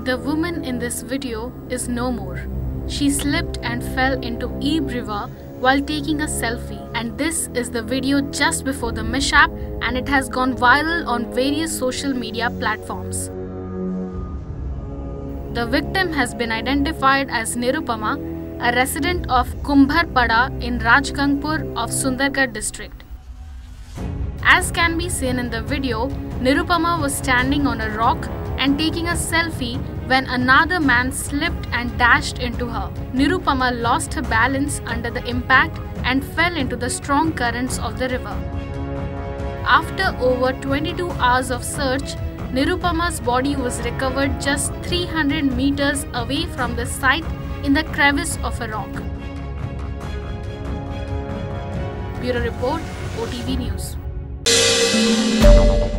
The woman in this video is no more. She slipped and fell into Ib River while taking a selfie, and this is the video just before the mishap, and it has gone viral on various social media platforms. The victim has been identified as Nirupama, a resident of Kumbharpada in Rajgangpur of Sundargarh district. As can be seen in the video, Nirupama was standing on a rock and taking a selfie when another man slipped and dashed into her. Nirupama lost her balance under the impact and fell into the strong currents of the river. After over 22 hours of search, Nirupama's body was recovered just 300 meters away from the site in the crevice of a rock. Bureau Report, OTV News.